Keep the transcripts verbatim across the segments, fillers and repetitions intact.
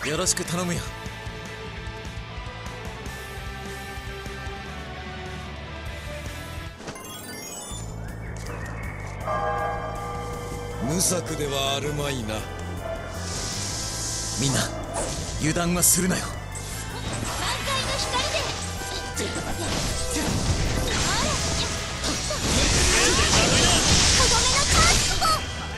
よろしく頼むよ。無策ではあるまいな。みんな油断はするなよ。 満開の光でとどめのチャンスポン。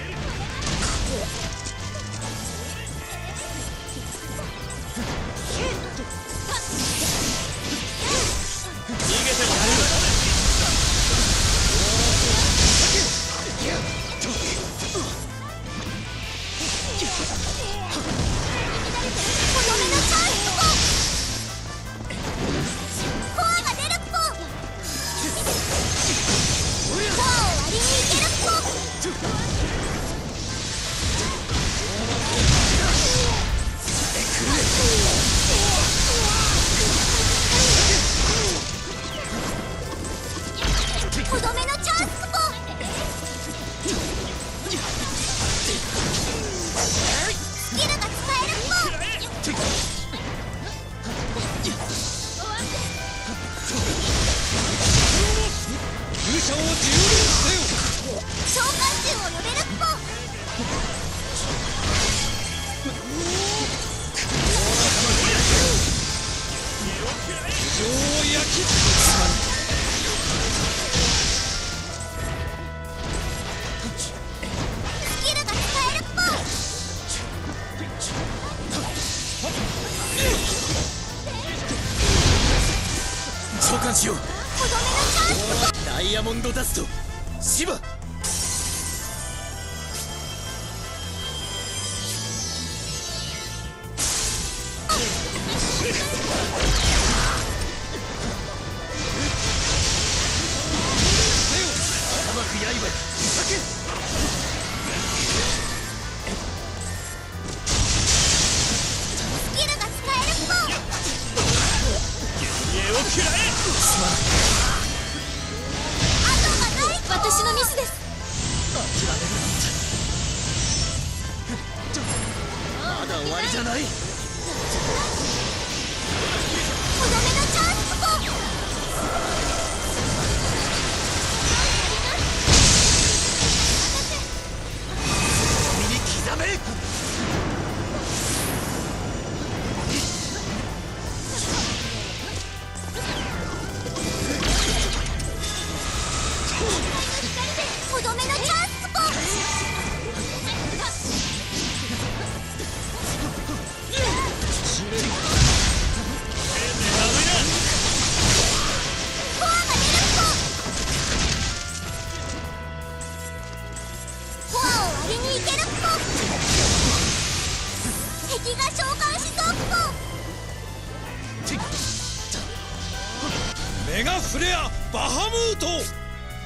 召喚しよう。ダイヤモンドダストシバ。 私のミスです。 諦めるなんてまだ終わりじゃない。 とどめのチャンスポン。 身に刻め。 とどめのチャンスポン。コアが出るポン。コアを割りにいけるポン。敵が召喚しそうポン。 メガフレアバハムート。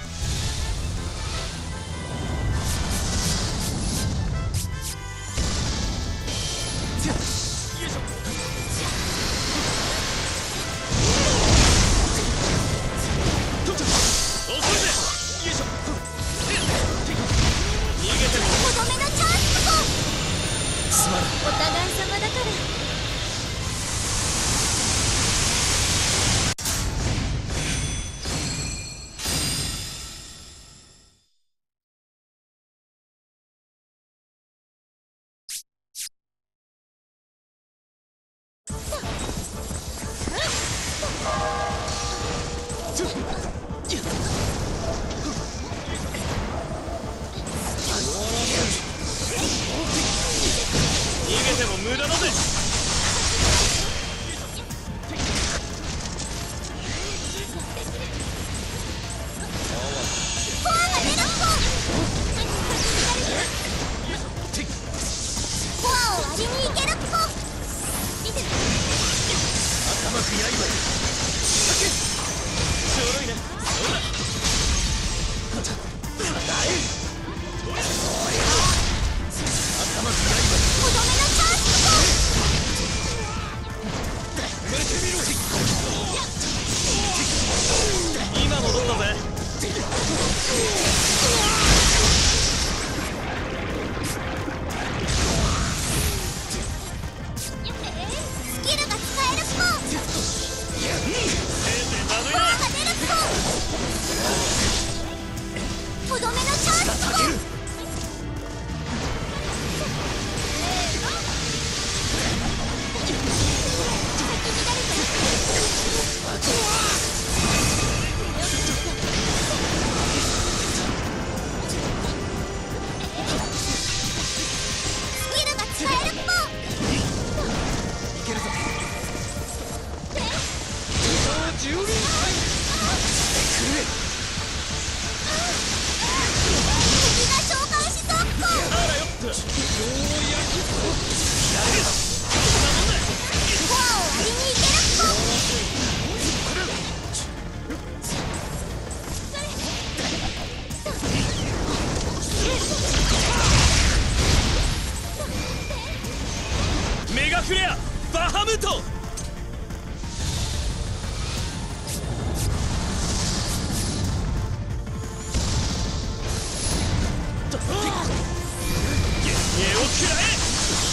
お互い様だから。 逃げても無駄だぜ。 コアが出るポン。コアを割りにいけるポン。 頭く刃よ。ちょろいな。そうだ。だえ。頭く刃よ。 とどめのチャンスポン。 ガフレアバハムト。幻影を食らえ。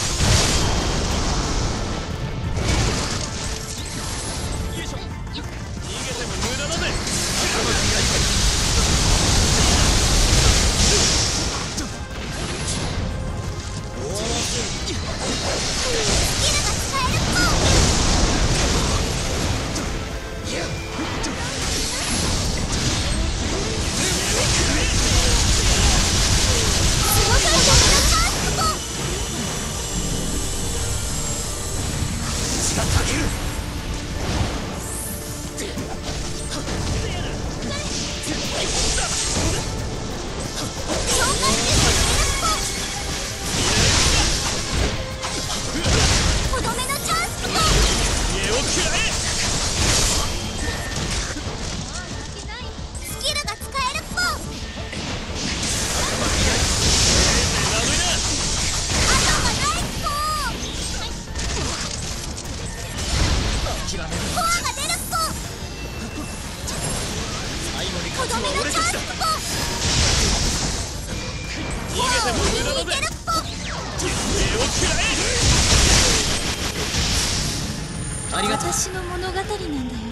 私の物語なんだよ。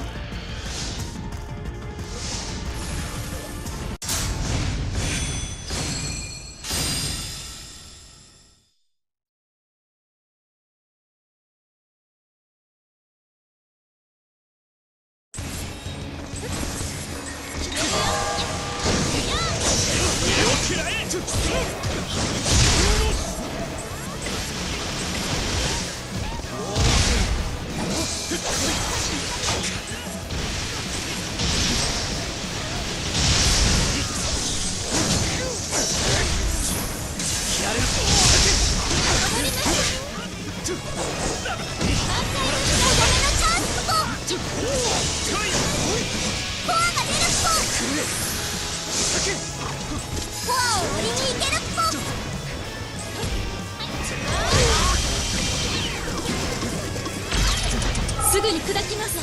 すぐに砕きます。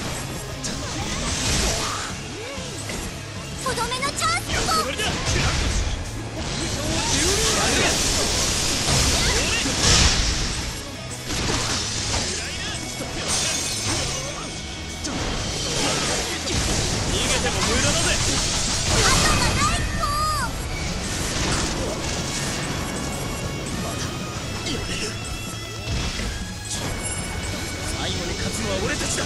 とどめのチャンス。 逃げても無駄だぜ。最後に勝つのは俺たちだ。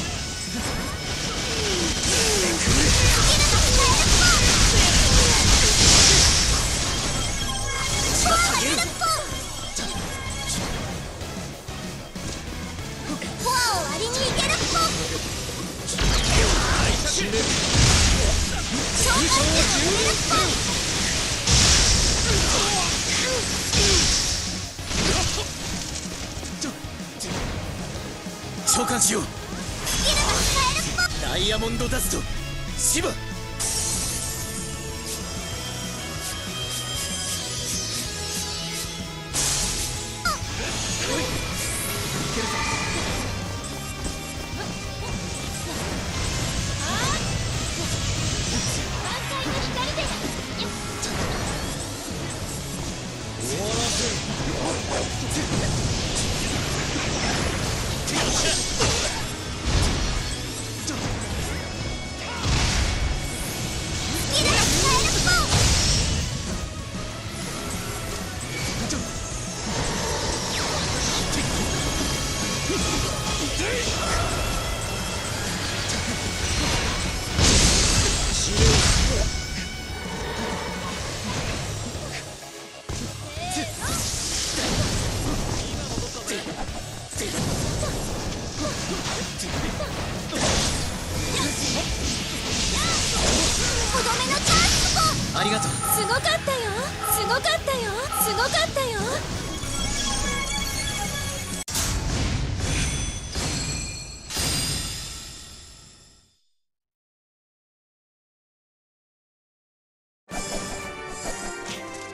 召喚しよう。ダイヤモンドダストシバ。ありがとう。 すごかったよ。すごかったよ。すごかったよ。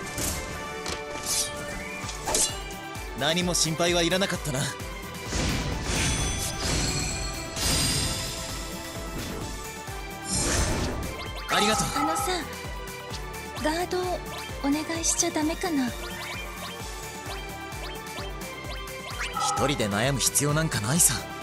何も心配はいらなかったな。 ありがとう。 あのさ、ガードをお願いしちゃダメかな。 一人で悩む必要なんかないさ。